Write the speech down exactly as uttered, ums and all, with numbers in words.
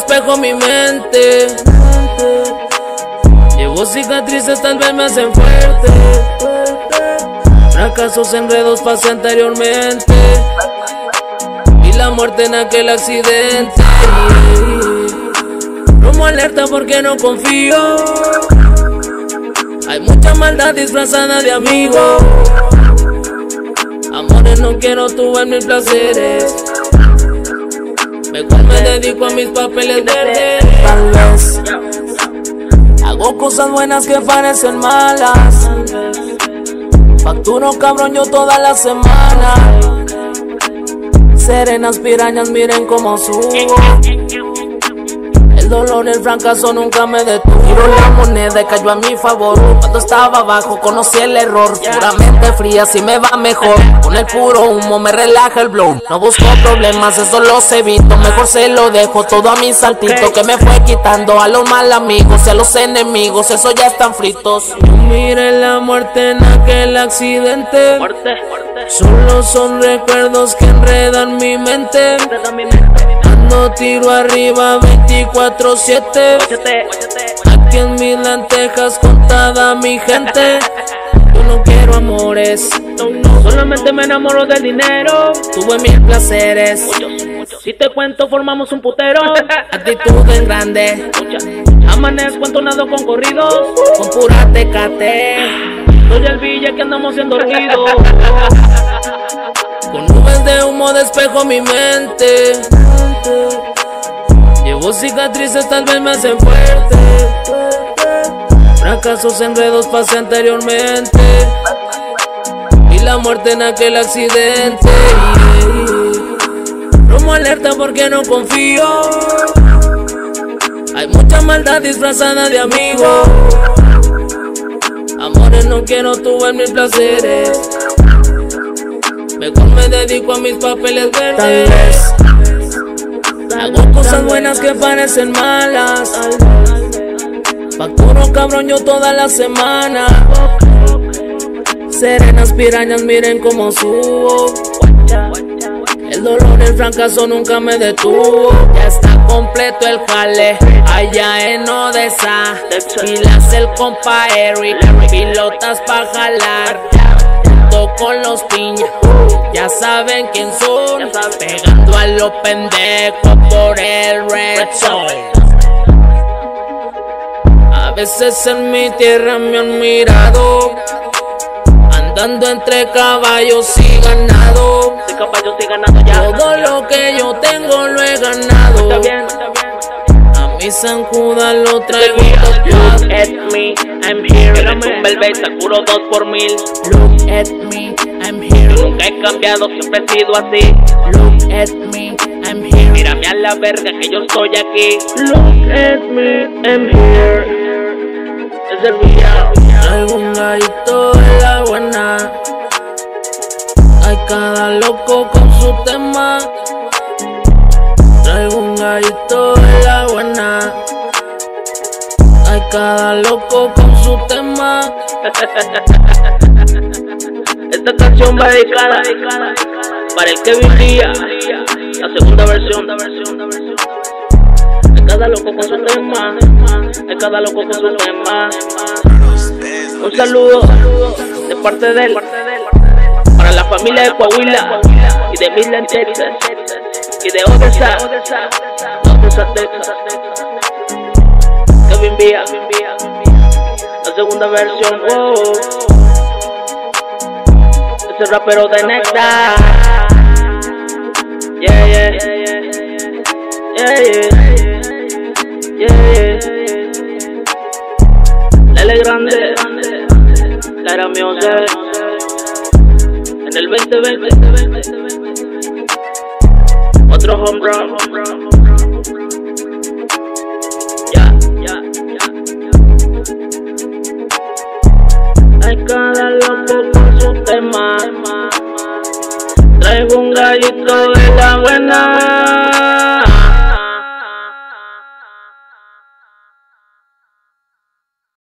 despejo mi mente. Llevo cicatrices, tal vez me hacen fuerte. Fracasos, enredos pasé anteriormente. Y la muerte en aquel accidente. Como alerta porque no confío. Hay mucha maldad disfrazada de amigo. Amores no quiero, tuve mil placeres. Mejor me dedico a mis papeles verdes. Tal vez hago cosas buenas que parecen malas. Facturo cabrón yo toda la semana. Serenas pirañas, miren cómo subo. El dolor, el fracaso nunca me detuvo. Giro la moneda y cayó a mi favor. Cuando estaba abajo conocí el error. Puramente fría si me va mejor. Con el puro humo me relaja el blow. No busco problemas, eso los evito. Mejor se lo dejo todo a mi saltito, que me fue quitando a los mal amigos y a los enemigos, eso ya están fritos. Mire la muerte en aquel accidente. Solo son recuerdos que enredan mi mente. Ando tiro arriba veinticuatro siete. Aquí en mis lentejas contada mi gente. Yo no quiero amores, no, no. Solamente me enamoro del dinero. Tuve mil placeres. Si te cuento formamos un putero. Actitud en grande. Amanezco entonado con corridos. Con pura tecate. Soy el Villa que andamos siendo ruido. Con nubes de humo despejo mi mente. Llevo cicatrices, tal vez me hacen fuerte. Fracasos, enredos pasé anteriormente. Y la muerte en aquel accidente. Como alerta porque no confío. Hay mucha maldad disfrazada de amigo. Amores no quiero, tuve mil placeres. Mejor me dedico a mis papeles verdes. Tal vez hago cosas buenas que parecen malas. Facturo cabrón yo toda la semana. Serenas pirañas, miren cómo subo. El dolor, el fracaso nunca me detuvo. Ya está completo el jale allá en Odessa. Pilas el compa Eric, pilotas pa' jalar. Junto con los piñas, ya saben quién son. Pegando a los pendejos por el Red Zone. A veces en mi tierra me han mirado, andando entre caballos y ganado. Caballos y ganado ya. Todo lo que yo tengo lo he ganado. Está bien, está bien. A mi San Judas lo traigo Look tatuado. at me, I'm here. Eres un bebé, seguro dos por mil. Look at me, I'm here. Yo nunca he cambiado, siempre he sido así. Look at me, I'm here. Mírame a la verga que yo estoy aquí. Look at me, I'm here. Es el Villa. Traigo un gallito de la buena. Hay cada loco con su tema. Traigo un gallito de la buena. Hay cada loco con su tema. Esta canción va dedicada para el que vivía. La segunda versión. Hay cada loco con su tema. Hay cada loco con su tema. Un saludo de parte de él para la familia de Coahuila y de Midland, Texas, y de Odessa, Odessa, Texas. Kevin Villa, la segunda versión. Wow. Ese rapero de Nectar. Yeah, yeah, yeah, yeah, yeah. Lele Grande, Lara Music. En el veinte veinte, otro home run. Ya, ya, ya. Hay cada loco con su tema. Traigo un gallito de la buena.